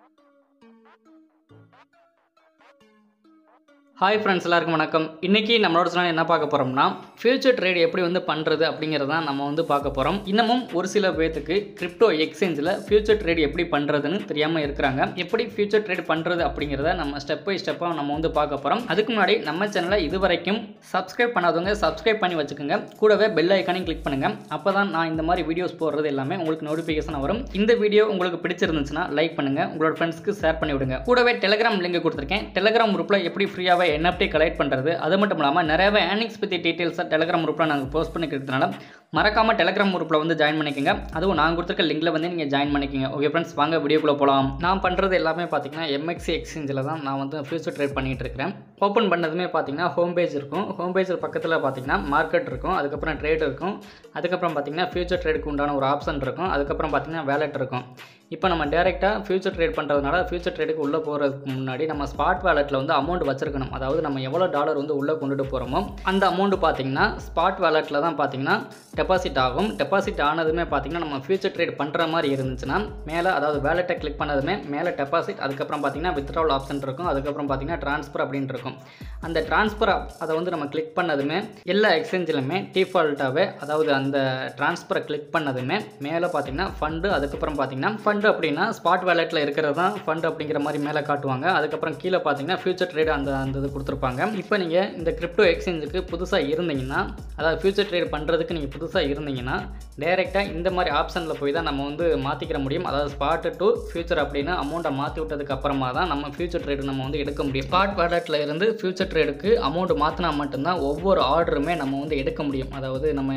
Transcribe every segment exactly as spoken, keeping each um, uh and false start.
Hi friends, எல்லாருக்கும் வணக்கம். இன்னைக்கு நம்மளோட சேனல்ல என்ன பார்க்க போறோம்னா ஃபியூச்சர் ட்ரேட் எப்படி வந்து பண்றது அப்படிங்கறத நம்ம வந்து பார்க்க போறோம். இன்னமும் ஒரு சில பேருக்கு கிரிப்டோ எக்ஸ்சேஞ்சில ஃபியூச்சர் ட்ரேட் எப்படி பண்றதுன்னு தெரியாம இருக்காங்க. எப்படி ஃபியூச்சர் ட்ரேட் பண்றது அப்படிங்கறத நம்ம ஸ்டெப் பை ஸ்டெப்பா நம்ம வந்து பார்க்க போறோம். அதுக்கு முன்னாடி நம்ம சேனலை இதுவரைக்கும் Subscribe பண்ணாதவங்க Subscribe பண்ணி வச்சுக்கோங்க. கூடவே பெல் ஐகானையும் கிளிக் பண்ணுங்க. அப்பதான் நான் இந்த மாதிரி வீடியோஸ் போடுறது எல்லாமே உங்களுக்கு நோட்டிஃபிகேஷன் வரும். இந்த வீடியோ உங்களுக்கு பிடிச்சிருந்துச்சுனா லைக் பண்ணுங்க. உங்களோட ஃப்ரெண்ட்ஸ்க்கு ஷேர் பண்ணி விடுங்க. கூடவே Telegram லிங்க் கொடுத்திருக்கேன். Telegram குரூப்ல எப்படி ஃப்ரீயாவே N F T கலெக்ட் பண்றது அது மட்டும் இல்லாம நிறையவே earnings பத்தி டீடைல்ஸ் Telegram குரூப்ல நாங்க போஸ்ட் பண்ணிக்கிறதுனால மறக்காம Telegram குரூப்ல வந்து ஜாயின் பண்ணிக்கங்க. அதுவும் நான் கொடுத்திருக்க லிங்க்ல வந்து நீங்க ஜாயின் பண்ணிக்கங்க. ஓகே फ्रेंड्स, வாங்க வீடியோக்குள்ள போலாம். நான் பண்றது எல்லாமே பாத்தீங்கன்னா M X C எக்ஸ்சேஞ்சில தான் நான் வந்து ஃபியூச்சர் ட்ரேட் பண்ணிட்டு இருக்கேன். ஓபன் பண்ணதுமே பாத்தீங்கன்னா ஹோம் பேஜ் இருக்கும். ஹோம் பேஜ் பக்கத்துல பாத்தீங்கன்னா மார்க்கெட் இருக்கும். அதுக்கு அப்புறம் ட்ரேட் இருக்கும். அதுக்கு அப்புறம் பாத்தீங்கன்னா ஃபியூச்சர் ட்ரேட்க்கு உண்டான ஒரு ஆப்ஷன் இருக்கும். அதுக்கு அப்புறம் பாத்தீங்கன்னா வாலெட் இருக்கும். இப்போ நம்ம டைரக்ட்டா ஃபியூச்சர் ட்ரேட் பண்றதுனால ஃபியூச்சர் ட்ரேடுக்கு உள்ள போறதுக்கு முன்னாடி நம்ம ஸ்பாட் வாலெட்ல வந்து அமௌண்ட் வச்சிருக்கணும். அதாவது நம்ம எவ்வளவு டாலர் வந்து உள்ள கொண்டுட்டு போறோமோ அந்த அமௌண்ட் பாத்தீங்கன்னா ஸ்பாட் வாலெட்ல தான் பாத்தீங்கன்னா டெபாசிட் ஆகும். டெபாசிட் ஆனதுமே பாத்தீங்கன்னா நம்ம ஃபியூச்சர் ட்ரேட் பண்ற மாதிரி இருந்துச்சுனா மேல அதாவது வாலெட்டை கிளிக் பண்ணதுமே மேல டெபாசிட், அதுக்கு அப்புறம் பாத்தீங்கன்னா வித்ட்ராவல் ஆப்ஷன் இருக்கும். அதுக்கு அப்புறம் பாத்தீங்கன்னா ட்ரான்ஸ்ஃபர் அப்படினு இருக்கும். அந்த ட்ரான்ஸ்ஃபர் அதை வந்து நம்ம கிளிக் பண்ணதுமே எல்லா எக்ஸ்சேஞ்சிலுமே டிஃபால்ட்டாவே அதாவது அந்த ட்ரான்ஸ்ஃபரை கிளிக் பண்ணதுமே மேல பாத்தீங்கன்னா ஃபண்ட், அதுக்கு அப்புறம் பாத்தீங்கன்னா ஃபண்ட் அப்படினா ஸ்பாட் வாலெட்ல இருக்கிறது தான் ஃபண்ட் அப்படிங்கிற மாதிரி மேல காட்டுவாங்க. அதுக்கு அப்புறம் கீழ பாத்தீங்கன்னா ஃபியூச்சர் ட்ரேட் அந்த அந்த இது கொடுத்திருப்பாங்க. இப்போ நீங்க இந்த கிரிப்டோ எக்ஸ்சேஞ்சுக்கு புதுசா இருந்தீங்கன்னா அதாவது ஃபியூச்சர் ட்ரேட் பண்றதுக்கு நீங்க புதுசா இருந்தீங்கன்னா டைரக்ட்டா இந்த மாதிரி ஆப்ஷன்ல போய் தான் நம்ம வந்து மாத்திக்கிற முடியும். அதாவது ஸ்பாட் டு ஃபியூச்சர் அப்படினா அமௌண்ட்டை மாத்தி விட்டதுக்கு அப்புறமா தான் நம்ம ஃபியூச்சர் ட்ரேட் நம்ம வந்து எடுக்க முடியும். ஸ்பாட் வாலெட்ல இருந்து ஃபியூச்சர் ட்ரேடுக்கு அமௌண்ட் மாத்தினா மட்டும்தான் ஒவ்வொரு ஆர்டருமே நம்ம வந்து எடுக்க முடியும். அதாவது நம்ம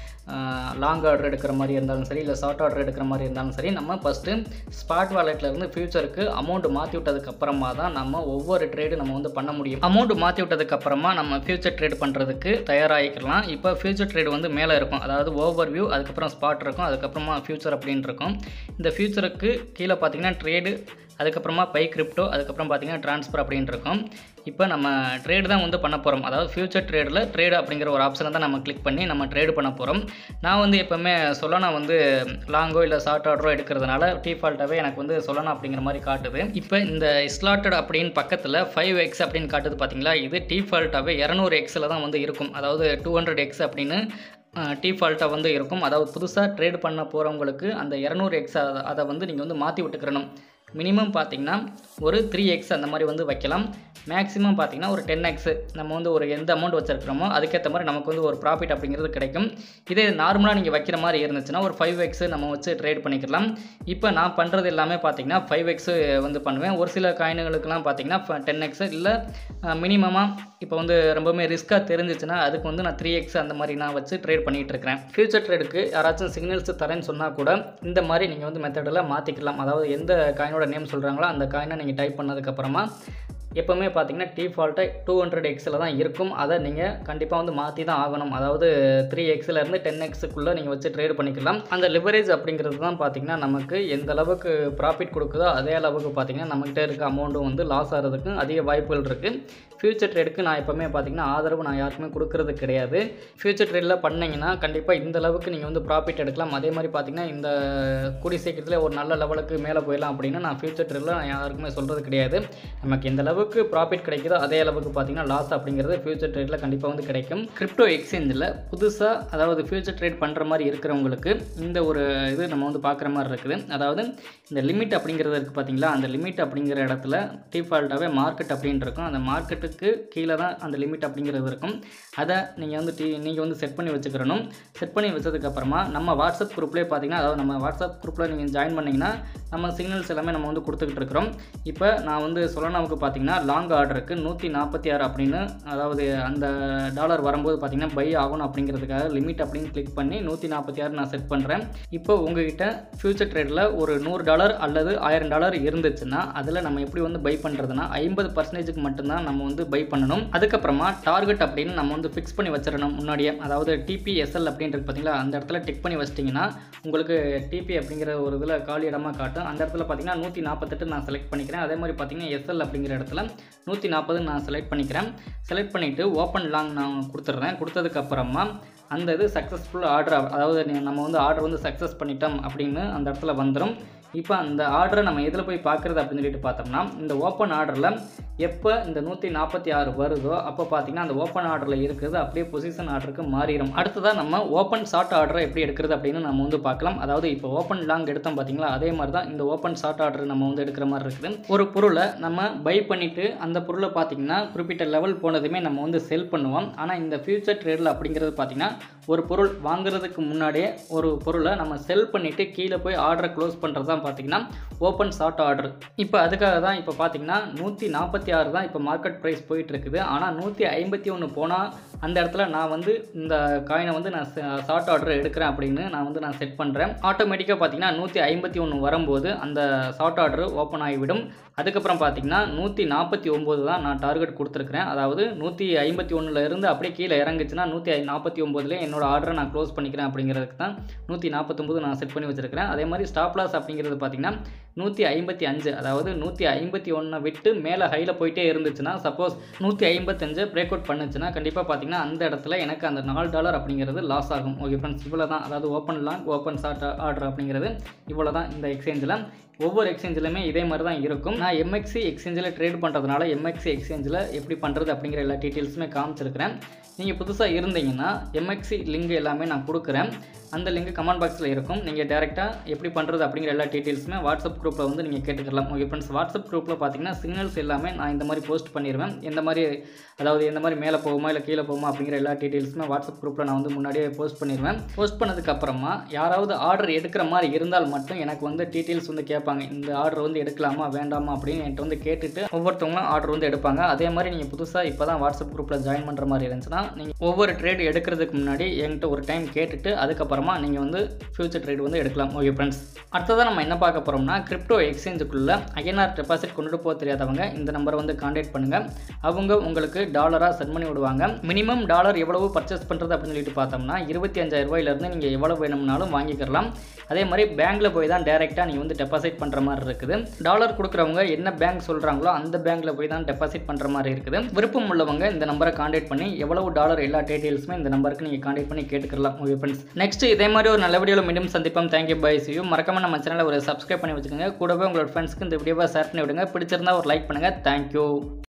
லாங் ஆர்டர் எடுக்கிற மாதிரி இருந்தாலும் சரி, இல்லை ஷார்ட் ஆர்டர் எடுக்கிற மாதிரி இருந்தாலும் சரி, நம்ம ஃபஸ்ட்டு ஸ்பாட் வாலெட்டில் இருந்து ஃபியூச்சருக்கு அமௌண்ட் மாற்றி விட்டதுக்கு அப்புறமா தான் நம்ம ஒவ்வொரு ட்ரேடு நம்ம வந்து பண்ண முடியும். அமௌண்ட் மாற்றி விட்டதுக்கு அப்புறமா நம்ம ஃபியூச்சர் ட்ரேட் பண்ணுறதுக்கு தயாராகிக்கலாம். இப்போ ஃபியூச்சர் ட்ரேடு வந்து மேலே இருக்கும். அதாவது ஓவர் வியூ, அதுக்கப்புறம் ஸ்பாட் இருக்கும், அதுக்கப்புறமா ஃபியூச்சர் அப்படின்னு இருக்கும். இந்த ஃபியூச்சருக்கு கீழே பார்த்தீங்கன்னா ட்ரேடு, அதுக்கப்புறமா பை கிரிப்டோ, அதுக்கப்புறம் பார்த்தீங்கன்னா ட்ரான்ஸ்ஃபர் அப்படின்னு இருக்கும். இப்போ நம்ம ட்ரேடு தான் வந்து பண்ண போகிறோம். அதாவது ஃபியூச்சர் ட்ரேடில் ட்ரேடு அப்படிங்கிற ஒரு ஆப்ஷனை தான் நம்ம கிளிக் பண்ணி நம்ம ட்ரேடு பண்ண போகிறோம். நான் வந்து எப்போவுமே சொலானா வந்து லாங்கோ இல்லை ஷார்ட் ஆர்டரோ எடுக்கிறதுனால டிஃபால்ட்டாகவே எனக்கு வந்து சொலானா அப்படிங்கிற மாதிரி காட்டுது. இப்போ இந்த ஸ்லாட்டட் அப்படின்னு பக்கத்தில் ஃபைவ் எக்ஸ் அப்படின்னு காட்டுது பார்த்தீங்களா, இது டிஃபால்ட்டாகவே இரநூறு எக்ஸில் தான் வந்து இருக்கும். அதாவது டூ ஹண்ட்ரட் எக்ஸ் அப்படின்னு டிஃபால்ட்டாக வந்து இருக்கும். அதாவது புதுசாக ட்ரேட் பண்ண போகிறவங்களுக்கு அந்த இரநூறு எக்ஸ் அதை வந்து நீங்கள் வந்து மாற்றி விட்டுக்கிறணும். மினிமம் பார்த்தீங்கன்னா ஒரு த்ரீ எக்ஸ் அந்த மாதிரி வந்து வைக்கலாம். மேக்ஸிமம் பார்த்தீங்கன்னா ஒரு டென் எக்ஸ் நம்ம வந்து ஒரு எந்த அமௌண்ட் வச்சிருக்கிறோமோ அதுக்கேற்ற மாதிரி நமக்கு வந்து ஒரு ப்ராஃபிட் அப்படிங்கிறது கிடைக்கும். இதே நார்மலாக நீங்கள் வைக்கிற மாதிரி இருந்துச்சுன்னா ஒரு ஃபைவ் எக்ஸ் நம்ம வச்சு ட்ரேட் பண்ணிக்கலாம். இப்போ நான் பண்ணுறது எல்லாமே பார்த்தீங்கன்னா ஃபைவ் எக்ஸ் வந்து பண்ணுவேன். ஒரு சில காயின்களுக்கெல்லாம் பார்த்தீங்கன்னா டென் எக்ஸ் இல்லை மினிமமாக இப்போ வந்து ரொம்பவுமே ரிஸ்க்காக தெரிஞ்சிச்சுன்னா அதுக்கு வந்து நான் த்ரீ எக்ஸ் அந்த மாதிரி நான் வச்சு ட்ரேட் பண்ணிகிட்டு இருக்கிறேன். ஃபியூச்சர் ட்ரேடுக்கு யாராச்சும் சிக்னல்ஸ் தரேன்னு சொன்னால் கூட இந்த மாதிரி நீங்கள் வந்து மெத்தடில் மாற்றிக்கலாம். அதாவது எந்த காயினோட நேம் சொல்கிறாங்களோ அந்த காயினை நீங்கள் டைப் பண்ணதுக்கப்புறமா எப்போவுமே பார்த்தீங்கன்னா டிஃபால்ட்டாக டூ ஹண்ட்ரட் எக்ஸில் தான் இருக்கும். அதை நீங்கள் கண்டிப்பாக வந்து மாற்றி தான் ஆகணும். அதாவது த்ரீ எக்ஸ்லேருந்து டென் எக்ஸுக்குள்ளே நீங்கள் வச்சு ட்ரேட் பண்ணிக்கலாம். அந்த லிவரேஜ் அப்படிங்கிறது தான் பார்த்தீங்கன்னா நமக்கு எந்த அளவுக்கு ப்ராஃபிட் கொடுக்குதோ அதே அளவுக்கு பார்த்தீங்கன்னா நம்மகிட்ட இருக்க அமௌண்ட்டும் வந்து லாஸ் ஆகிறதுக்கு அதிக வாய்ப்புகள் இருக்குது. ஃபியூச்சர் ட்ரேடுக்கு நான் எப்போவுமே பார்த்தீங்கன்னா ஆதரவு நான் யாருக்குமே கொடுக்கறது கிடையாது. ஃபியூச்சர் ட்ரேடில் பண்ணிங்கன்னா கண்டிப்பாக இந்த அளவுக்கு நீங்கள் வந்து ப்ராஃபிட் எடுக்கலாம். அதே மாதிரி பார்த்தீங்கன்னா இந்த கூடி சீக்கிரத்தில் ஒரு நல்ல லெவலுக்கு மேலே போயிடலாம் அப்படின்னு நான் ஃபியூச்சர் ட்ரேடில் நான் யாருக்குமே சொல்கிறது கிடையாது. நமக்கு எந்த அளவுக்கு ப்ராஃபிட் கிடைக்குதோ அதே அளவுக்கு பார்த்தீங்கன்னா லாஸ் அப்படிங்கிறது ஃபியூச்சர் ட்ரேடில் கண்டிப்பாக வந்து கிடைக்கும். கிரிப்டோ எக்ஸ்சேஞ்சில் புதுசாக அதாவது ஃபியூச்சர் ட்ரேட் பண்ணுற மாதிரி இருக்கிறவங்களுக்கு இந்த ஒரு இது நம்ம வந்து பார்க்குற மாதிரி இருக்குது. அதாவது இந்த லிமிட் அப்படிங்கிறது இருக்குது பார்த்தீங்களா, அந்த லிமிட் அப்படிங்கிற இடத்துல டிஃபால்ட்டாகவே மார்க்கெட் அப்படின்னு இருக்கும். அந்த மார்க்கெட்டுக்கு கீழே தான் அந்த லிமிட் அப்படிங்கிறது இருக்கும். அதை நீங்கள் வந்து டி நீங்கள் வந்து செட் பண்ணி வச்சுக்கிறணும். செட் பண்ணி வச்சதுக்கப்புறமா நம்ம வாட்ஸ்அப் குரூப்லேயே பார்த்தீங்கன்னா அதாவது நம்ம வாட்ஸ்அப் குரூப்பில் நீங்கள் ஜாயின் பண்ணிங்கன்னா நம்ம சிக்னல்ஸ் எல்லாமே நம்ம வந்து கொடுத்துக்கிட்டு இருக்கிறோம். இப்போ நான் வந்து சொலானாவுக்கு பார்த்தீங்கன்னா லாங் ஆர்டருக்கு நூற்றி நாற்பத்தி ஆறு அப்படின்னு அதாவது அந்த டாலர் வரும்போது பார்த்தீங்கன்னா பை ஆகணும் அப்படிங்கிறதுக்காக லிமிட் அப்படின்னு கிளிக் பண்ணி நூற்றி நாற்பத்தி ஆறு நான் செட் பண்ணுறேன். இப்போ உங்ககிட்ட ஃபியூச்சர் ட்ரேடில் ஒரு நூறு டாலர் அல்லது ஆயிரம் டாலர் இருந்துச்சுன்னா அதில் நம்ம எப்படி வந்து பை பண்ணுறதுனா ஐம்பது பர்சன்டேஜுக்கு மட்டும்தான் நம்ம வந்து பை பண்ணணும். அதுக்கப்புறமா டார்கெட் அப்படின்னு நம்ம வந்து ஃபிக்ஸ் பண்ணி வச்சிடணும் முன்னாடியே. அதாவது டிபிஎஸ்எல் அப்படின்றது பார்த்தீங்களா, அந்த இடத்துல டிக் பண்ணி வச்சிட்டிங்கன்னா உங்களுக்கு டிபி அப்படிங்கிற ஒரு இதில் காலி இடமா காட்டும். அந்த இடத்துல பார்த்தீங்கன்னா நூற்றி நாற்பத்தெட்டு நான் செலக்ட் பண்ணிக்கிறேன். அதே மாதிரி பார்த்தீங்கன்னா எஸ்எல் அப்படிங்கிற இடத்துல நூற்றி நாற்பது நான் செலக்ட் பண்ணிக்கிறேன். செலக்ட் பண்ணிவிட்டு ஓப்பன் லாங் நான் கொடுத்துட்றேன். கொடுத்ததுக்கப்புறமா அந்த இது சக்ஸஸ்ஃபுல் ஆர்டர், அதாவது நம்ம வந்து ஆர்டர் வந்து சக்ஸஸ் பண்ணிட்டோம் அப்படின்னு அந்த இடத்துல வந்துடும். இப்போ அந்த ஆர்டரை நம்ம எதில் போய் பார்க்குறது அப்படின்னு சொல்லிட்டு பார்த்தோம்னா, இந்த ஓப்பன் ஆர்டரில் எப்போ இந்த நூற்றி நாற்பத்தி ஆறு வருதோ அப்போ பார்த்தீங்கன்னா அந்த ஓப்பன் ஆர்டரில் இருக்கிறது அப்படியே பொசிஷன் ஆர்டருக்கு மாறிடும். அடுத்ததாக நம்ம ஓப்பன் ஷார்ட் ஆர்டரை எப்படி எடுக்கிறது அப்படின்னு நம்ம வந்து பார்க்கலாம். அதாவது இப்போ ஓப்பன் லாங் எடுத்தோம் பார்த்தீங்களா, அதே மாதிரி தான் இந்த ஓப்பன் ஷார்ட் ஆர்டர் நம்ம வந்து எடுக்கிற மாதிரி இருக்குது. ஒரு பொருளை நம்ம பை பண்ணிவிட்டு அந்த பொருளை பார்த்தீங்கன்னா குறிப்பிட்ட லெவல் போனதுமே நம்ம வந்து செல் பண்ணுவோம். ஆனால் இந்த ஃபியூச்சர் ட்ரேடில் அப்படிங்கிறது பார்த்தீங்கன்னா ஒரு பொருள் வாங்குறதுக்கு முன்னாடியே ஒரு பொருளை நம்ம செல் பண்ணிவிட்டு கீழே போய் ஆர்டரை க்ளோஸ் பண்ணுறது தான் பார்த்தீங்கன்னா ஓப்பன் ஷார்ட் ஆர்டர். இப்போ அதுக்காக தான் இப்போ பார்த்தீங்கன்னா நூற்றி நாற்பத்தி ஆறு தான் இப்போ மார்க்கெட் ப்ரைஸ் போயிட்டு இருக்குது. ஆனால் நூற்றி ஐம்பத்தி ஒன்று போனால் அந்த இடத்துல நான் வந்து இந்த காயினை வந்து நான் ஷார்ட் ஆர்டர் எடுக்கிறேன் அப்படின்னு நான் வந்து நான் செட் பண்ணுறேன். ஆட்டோமேட்டிக்காக பார்த்தீங்கன்னா நூற்றி ஐம்பத்தி ஒன்று வரும்போது அந்த ஷார்ட் ஆர்டர் ஓப்பன் ஆகிவிடும். அதுக்கப்புறம் பார்த்தீங்கன்னா நூற்றி நாற்பத்தி ஒம்பது தான் நான் டார்கெட் கொடுத்துருக்குறேன். அதாவது நூற்றி ஐம்பத்தி ஒன்றில் இருந்து அப்படியே கீழே இறங்குச்சுன்னா நூற்றி நாற்பத்தி ஒம்போதுலேயே என்னோட ஆர்டரை நான் க்ளோஸ் பண்ணிக்கிறேன் அப்படிங்கிறதுக்கு தான் நூற்றி நாற்பத்தொம்பது நான் செட் பண்ணி வச்சுருக்கிறேன். அதே மாதிரி ஸ்டாப் லாஸ் அப்படிங்கிறது பார்த்தீங்கன்னா நூற்றி ஐம்பத்தி அஞ்சு, அதாவது நூற்றி ஐம்பத்தி ஒன்றை விட்டு மேலே ஹையில் போயிட்டே இருந்துச்சுன்னா, சப்போஸ் நூற்றி ஐம்பத்தஞ்சு பிரேக் அவுட் பண்ணுச்சுன்னா கண்டிப்பாக பார்த்தீங்கன்னா அந்த இடத்துல எனக்கு அந்த நாலு டாலர் அப்படிங்கிறது லாஸ் ஆகும். ஓகே ஃப்ரெண்ட்ஸ், இவ்வளோ தான். அதாவது open long open short order அப்படிங்கிறது இவ்வளோ தான். இந்த எக்ஸ்சேஞ்சில் ஒவ்வொரு எக்ஸ்சேஞ்சிலுமே இதே மாதிரி தான் இருக்கும். நான் எம்எக்ஸி எக்ஸ்சேஞ்சில் ட்ரேட் பண்ணுறதுனால எம்எக்ஸி எக்ஸ்சேஞ்சில் எப்படி பண்ணுறது அப்படிங்கிற எல்லா டீட்டெயில்ஸுமே காமிச்சிருக்கிறேன். நீங்கள் புதுசாக இருந்தீங்கன்னா எம்எக்ஸி லிங்க் எல்லாமே நான் கொடுக்குறேன். அந்த லிங்க் கமெண்ட் பாக்ஸில் இருக்கும். நீங்கள் டேரெக்டாக எப்படி பண்ணுறது அப்படிங்கிற எல்லா டீட்டெயில்ஸுமே வாட்ஸ்அப் குரூப்பில் வந்து நீங்கள் கேட்டுக்கலாம். ஓகே ஃப்ரெண்ட்ஸ், வாட்ஸ்அப் குரூப்பில் பார்த்தீங்கன்னா சிக்னல்ஸ் எல்லாமே நான் இந்த மாதிரி போஸ்ட் பண்ணிடுவேன். எந்த மாதிரி, அதாவது எந்த மாதிரி மேலே போகுமா இல்லை கீழே போகுமா அப்படிங்கிற எல்லா டீட்டெயில்ஸுமே வாட்ஸ்அப் குரூப்பில் நான் வந்து முன்னாடியே போஸ்ட் பண்ணிடுவேன். போஸ்ட் பண்ணதுக்கப்புறமா யாராவது ஆர்டர் எடுக்கிற மாதிரி இருந்தால் மட்டும் எனக்கு வந்து டீட்டெயில்ஸ் வந்து கேட்பாங்க. இந்த ஆர்டர் வந்து எடுக்கலாமா வேண்டாமா அப்படின்னு என்கிட்ட வந்து கேட்டுட்டு ஒவ்வொருத்தவங்களும் ஆர்டர் வந்து எடுப்பாங்க. அதே மாதிரி நீங்கள் புதுசாக இப்போ தான் வாட்ஸ்அப் குரூப்பில் ஜாயின் பண்ணுற மாதிரி இருந்துச்சுன்னா நீங்கள் ஒவ்வொரு ட்ரேட் எடுக்கிறதுக்கு முன்னாடி என்கிட்ட ஒரு டைம் கேட்டுட்டு அதுக்கப்புறமா நீங்கள் வந்து ஃபியூச்சர் ட்ரேட் வந்து எடுக்கலாம். ஓகே ஃப்ரெண்ட்ஸ், அடுத்ததான் நம்ம என்ன பார்க்க போகிறோம்னா, கிரிப்டோ எக்ஸ்சேஞ்சுக்குள்ளே ஐஎன்ஆர் டெபாசிட் கொண்டுட்டு போக தெரியாதவங்க இந்த நம்பரை வந்து கான்டாக்ட் பண்ணுங்கள். அவங்க உங்களுக்கு டாலராக சென்ட் பண்ணி விடுவாங்க. மினிமம் டாலர் எவ்வளவு பர்ச்சேஸ் பண்ணுறது அப்படின்னு சொல்லிட்டு பார்த்தோம்னா இருபத்தி அஞ்சாயிரம் ரூபாயிலேருந்து நீங்கள் எவ்வளோ வேணும்னாலும் வாங்கிக்கலாம். அதே மாதிரி பேங்க்கில் போய் தான் டேரெக்டாக நீங்கள் வந்து டெபாசிட் பண்ணுற மாதிரி இருக்குது. டாலர் கொடுக்குறவங்க என்ன பேங்க் சொல்கிறாங்களோ அந்த பேங்க்கில் போய் தான் டெபாசிட் பண்ணுற மாதிரி இருக்குது. விருப்பம் உள்ளவங்க இந்த நம்பரை கான்டாக்ட் பண்ணி எவ்வளவு டாலர் எல்லா டீட்டெயில்ஸுமே இந்த நம்பருக்கு நீங்கள் கான்டாக்ட் பண்ணி கேட்டுக்கலாம். ஓகே ஃப்ரெண்ட்ஸ், நெக்ஸ்ட் இதே மாதிரி ஒரு நல்ல வீடியோவில் மீண்டும் சந்திப்போம். Thank you, bye, see you. மறக்காம நம்ம சேனலை ஒரு சப்ஸ்கிரைப் பண்ணி வச்சுக்கோங்க. கூடவே உங்களோட ஃப்ரெண்ட்ஸ்க்கு இந்த வீடியோவை ஷேர் பண்ணி விடுங்க. பிடிச்சிருந்தா ஒரு லைக் பண்ணுங்கள். தேங்க்யூ.